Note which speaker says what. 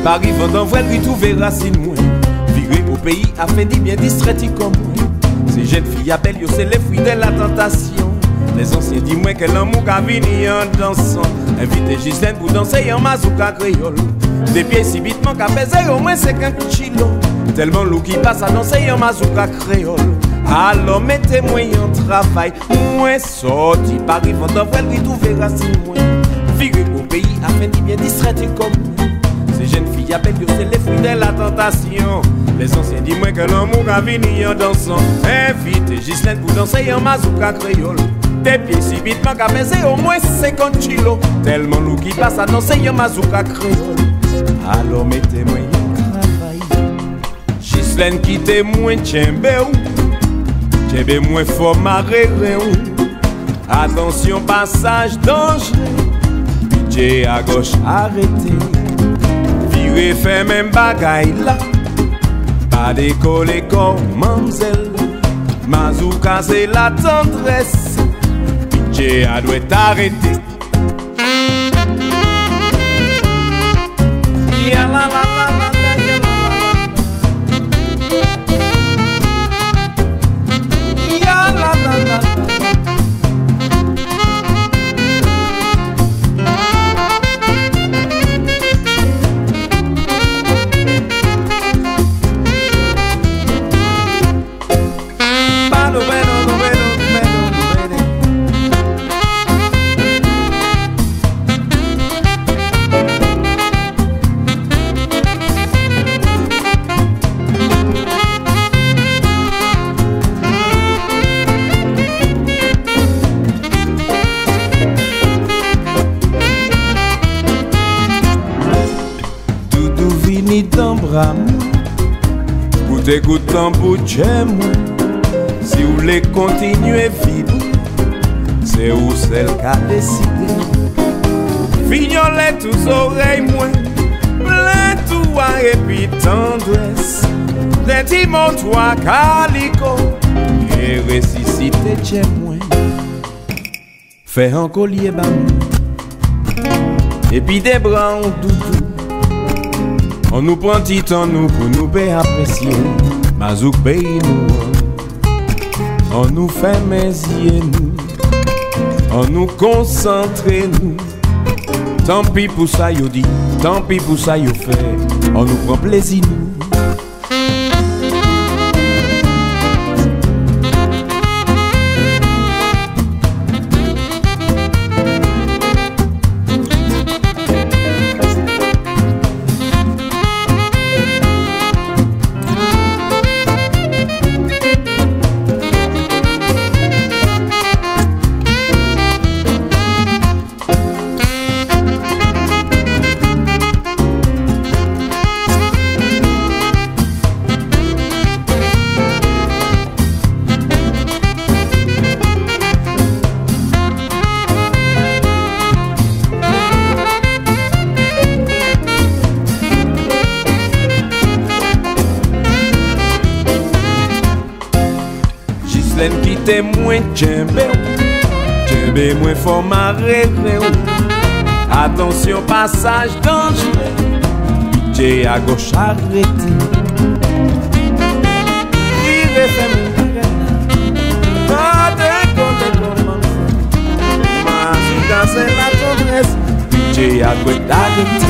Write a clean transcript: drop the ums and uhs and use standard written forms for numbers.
Speaker 1: Paris vendant vrai lui trouver racine moins. Virer au pays afin d'y bien distrait comme moi. Ces jeunes filles appellent yo c'est les fruits de la tentation. Les anciens disent moi que l'amour a vini en dansant. Invitez Gislaine pour danser en mazouka créole. Des pieds si vitement qu'à peser au moins 50 kilos. Tellement loup qui passe à danser en mazouka créole. Alors mettez-moi en travail. Moi sorti Paris vendant vrai lui trouver racine moins. Virer au pays afin d'y bien distrait comme moi. Ces jeunes filles appellent yo c'est les fruits de la tentation. Les anciens disent moi que l'amour a vini en dansant. Invitez Gislaine pour danser en mazouka créole. Des pieds si vitement qu'à peser au moins 50 kilos. Tellement loup qui passe à danser en mazouka créole. Alors mettez-moi en travail. Gislaine quitte moi tchembe ou tchembe moi fort marrer ou. Attention passage danger. Pitié à gauche arrêtez. Virez fait même bagaille là. Pas décoller comme mademoiselle. Mazouka c'est la tendresse. Pitié à doit arrêter. Ya la la la la la ya la la la. Dans bras pour t'écoutant pour moi. Si vous voulez continuer vivre, c'est où celle qui a décidé. Fignolet tous oreilles moins, plein toi et puis tendresse. Des timons toi calico et ressusciter chez moi. Fais un collier bas et puis des bras en doudou. On nous prend petit temps nous pour nous bien apprécier. Mazouk paye nous. On nous fait mes yeux nous. On nous concentre nous. Tant pis pour ça yo dit, tant pis pour ça yo fait. On nous prend plaisir nous. Gislaine quitte moi tchembe moi fort marrer ou. Attention passage dangereux. Pitié à gauche arrêtez. Vivez fait pas décoller comme Mazouka c'est la tendresse. Pitié à gauche arrêtez.